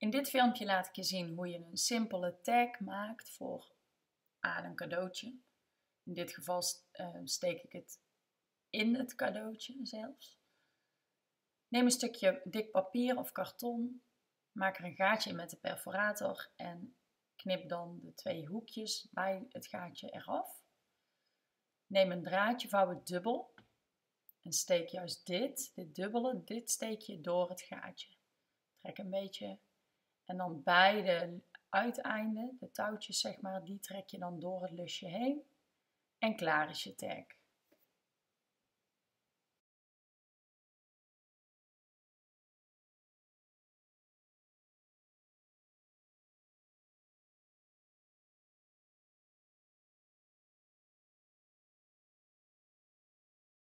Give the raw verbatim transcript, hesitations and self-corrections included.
In dit filmpje laat ik je zien hoe je een simpele tag maakt voor aan een cadeautje. In dit geval uh, steek ik het in het cadeautje zelfs. Neem een stukje dik papier of karton, maak er een gaatje in met de perforator en knip dan de twee hoekjes bij het gaatje eraf. Neem een draadje, vouw het dubbel en steek juist dit, dit dubbele, dit steek je door het gaatje. Trek een beetje en dan beide uiteinden, de touwtjes zeg maar, die trek je dan door het lusje heen en klaar is je tag.